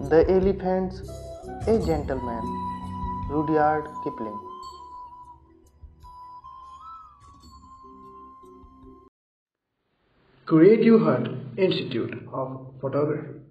The Elephant's a Gentleman. Rudyard Kipling. Creative Hut Institute of Photography.